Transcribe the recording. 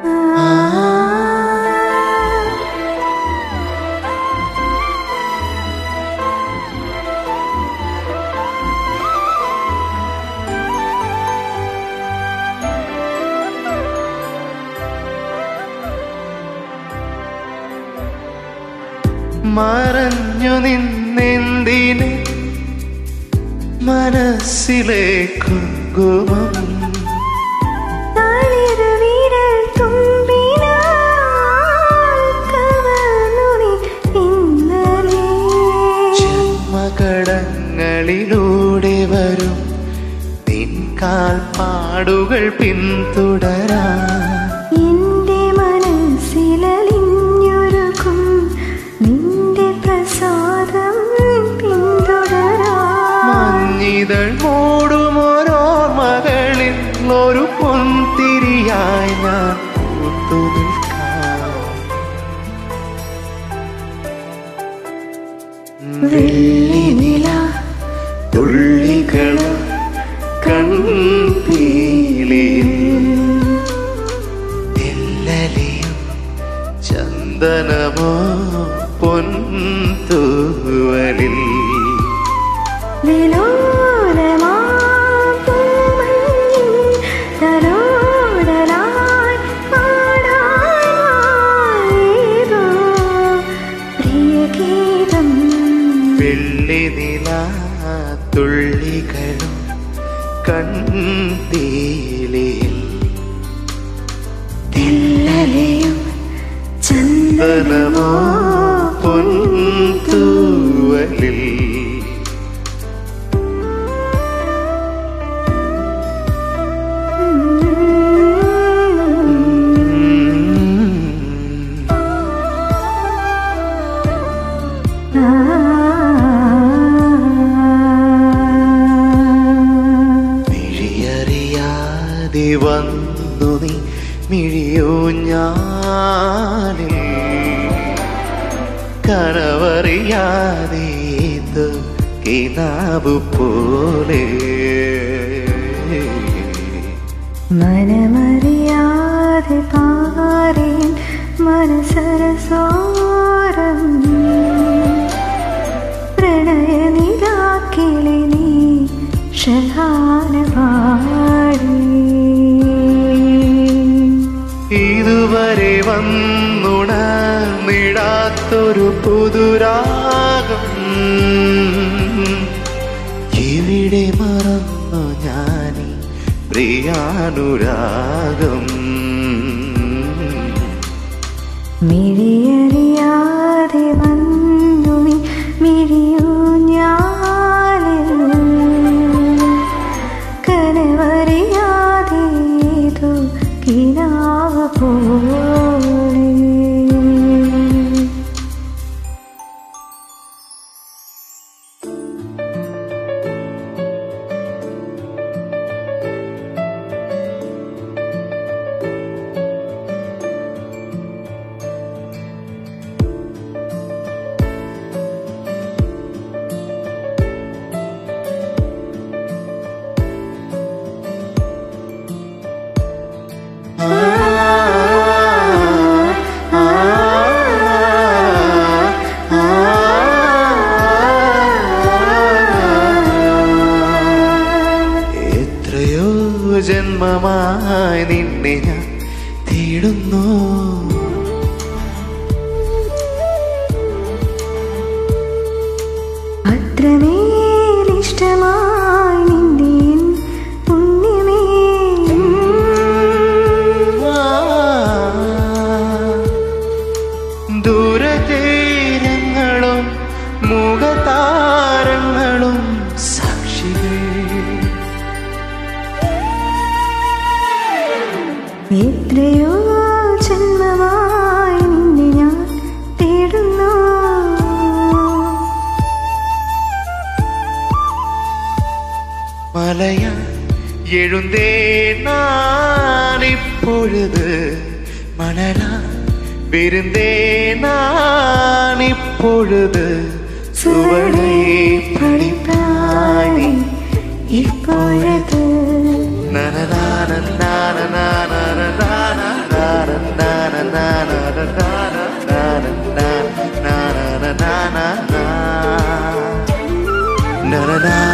മറഞ്ഞു നിന്നെന്തിന് മനസ്സിലെ കുങ്കുമം ജന്മകടങ്ങളിലൂടെ വരും നിൻ കാൽപ്പാടുകൾ പിന്തുടരാ മഞ്ഞിതൾ മൂടുമോരോർമകളിൽ ഒരു പൊൻതിരിയായി ഞാൻ പൂത്തു നിൽക്കാം. വെള്ളിനില തുള്ളികൾ കൺപീലിയിൽ തെല്ലലിയും ചന്ദനമോ പൊൻതൂവലിൽ വെള്ളിനില തുള്ളികളും കൺപീലിയിൽ തെല്ലലിയും ചന്ദനമോ പൊൻതൂവലിൽ മിഴിയറിയാതെ വന്നു നീ മിഴിയൂഞ്ഞാലിൽ കനവറിയാതെ കിനാവു പോലെ മനമറിയാതെ പാറിൻ മനസരസോരം പ്രണയനിലാക്കിളി നീ ഷഹാന പാടി ഇതുവരെ വന്നുണർന്നിടാത്തൊരു പുതുരാഗം ഇവിടെ മറന്നു ഞാനീ പ്രിയാനുരാഗം മിഴിയറിയാതെ വന്നു നീ മിഴിയൂഞ്ഞാലിൽ കനവറിയാതെ ഏതോ കിനാവ് പോലെ ജന്മമായി നിന്നെ ഞാൻ തേടുന്നു അത്രമേലിഷ്ടമായി നിന്നെ പുണ്യമേ ദൂരതീരങ്ങളും മുഖതാരങ്ങളും സാക്ഷികൾ എത്രയോ ജന്മമായി നിന്നെ ഞാൻ തേടുന്നു മലയാ എഴുന്തേ നാണിപ്പൊഴുത് മണലാ വിരുന്തേ നാണിപ്പൊഴുത് സുവളേ പഠിപ്പായി ഇപ്പോഴത് നനനാന നാന നാന നാന നാന na na na